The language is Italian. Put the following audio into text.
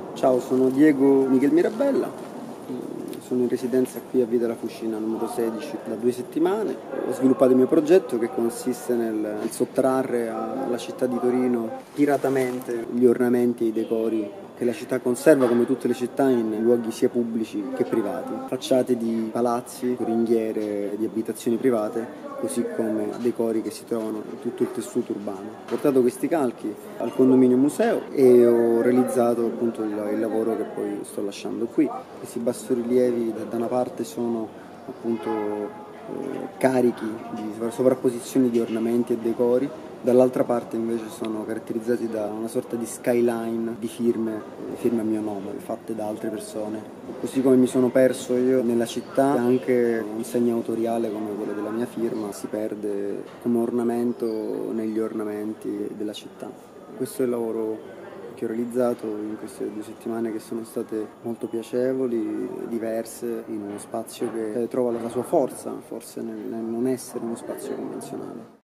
Ciao, sono Diego Miguel Mirabella, sono in residenza qui a Via della Fucina numero 16 da 2 settimane. Ho sviluppato il mio progetto che consiste nel sottrarre alla città di Torino piratamente gli ornamenti e i decori che la città conserva, come tutte le città, in luoghi sia pubblici che privati, facciate di palazzi, ringhiere di abitazioni private, così come decori che si trovano in tutto il tessuto urbano. Ho portato questi calchi al condominio museo e ho realizzato appunto il lavoro che poi sto lasciando qui. Questi bassorilievi da una parte sono appunto carichi di sovrapposizioni di ornamenti e decori, dall'altra parte invece sono caratterizzati da una sorta di skyline di firme a mio nome, fatte da altre persone. Così come mi sono perso io nella città, anche un segno autoriale come quello della mia firma si perde come ornamento negli ornamenti della città. Questo è il lavoro che ho realizzato in queste 2 settimane, che sono state molto piacevoli, diverse, in uno spazio che trova la sua forza, forse nel non essere uno spazio convenzionale.